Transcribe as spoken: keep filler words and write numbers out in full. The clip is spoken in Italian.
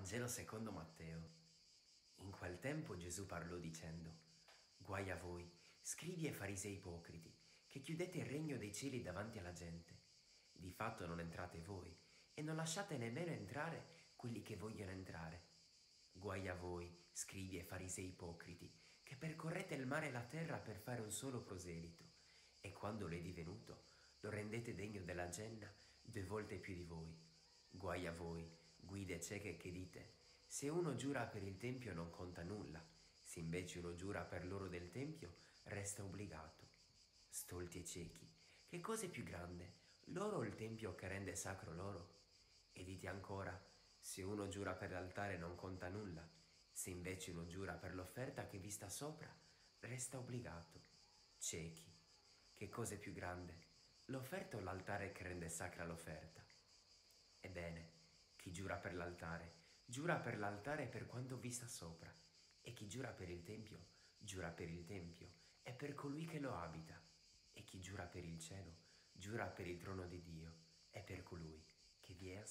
Vangelo secondo Matteo. In quel tempo Gesù parlò dicendo: Guai a voi, scribi e farisei ipocriti, che chiudete il regno dei cieli davanti alla gente. Di fatto non entrate voi, e non lasciate nemmeno entrare quelli che vogliono entrare. Guai a voi, scribi e farisei ipocriti, che percorrete il mare e la terra per fare un solo proselito, e quando lo è divenuto, lo rendete degno della genna due volte più di voi. Guai a voi, guide cieche che dite: se uno giura per il tempio non conta nulla, se invece uno giura per l'oro del tempio resta obbligato. Stolti e ciechi, che cosa è più grande, l'oro o il tempio che rende sacro l'oro? E dite ancora: se uno giura per l'altare non conta nulla, se invece uno giura per l'offerta che vi sta sopra resta obbligato. Ciechi, che cosa è più grande, l'offerta o l'altare che rende sacra l'offerta? Ebbene, chi giura per l'altare, giura per l'altare per quanto vi sta sopra, e chi giura per il tempio, giura per il tempio e per colui che lo abita, e chi giura per il cielo, giura per il trono di Dio e per colui che vi è